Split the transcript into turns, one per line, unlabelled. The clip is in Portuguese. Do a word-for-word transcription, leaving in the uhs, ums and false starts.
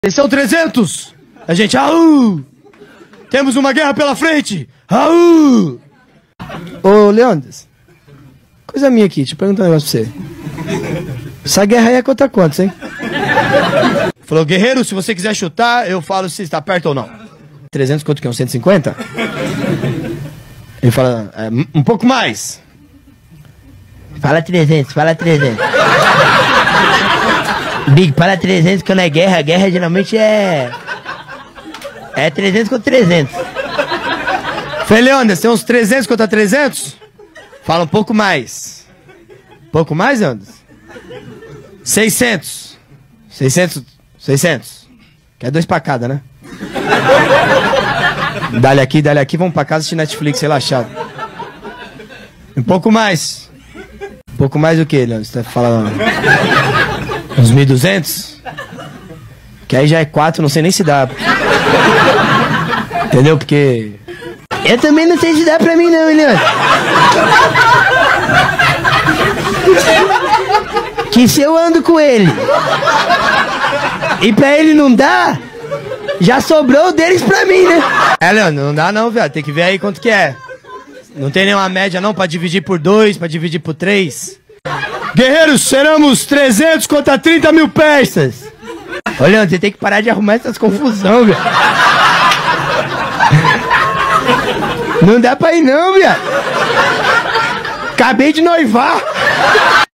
São trezentos! A gente, aú! Temos uma guerra pela frente! Aú! Ô, Leandros, coisa minha aqui, deixa eu perguntar um negócio pra você. Essa guerra aí é contra quantos, hein? Falou, guerreiro, se você quiser chutar, eu falo se está perto ou não. trezentos quanto que é? Um cento e cinquenta? Ele fala, é, um pouco mais.
Fala trezentos, fala trezentos. Big, fala trezentos quando é guerra. Guerra geralmente é... É trezentos contra trezentos.
Leandro, tem uns trezentos contra trezentos? Fala um pouco mais. Um pouco mais, Leandro? seiscentos. seiscentos. seiscentos. Que é dois pra cada, né? Dá-lhe aqui, dá-lhe aqui, vamos pra casa assistir Netflix relaxado. Um pouco mais. Um pouco mais o que, Leandro? Você tá falando... Uns mil e duzentos? Que aí já é quatro, não sei nem se dá. Entendeu? Porque...
Eu também não sei se dá pra mim não, Leandro. Que se eu ando com ele e pra ele não dá, já sobrou deles pra mim, né?
É, Leandro, não dá não, viado. Tem que ver aí quanto que é. Não tem nenhuma média não pra dividir por dois, pra dividir por três. Guerreiros, seremos trezentos contra trinta mil peças.
Ô, Leandro, você tem que parar de arrumar essas confusão, velho. Não dá pra ir não, viado. Acabei de noivar.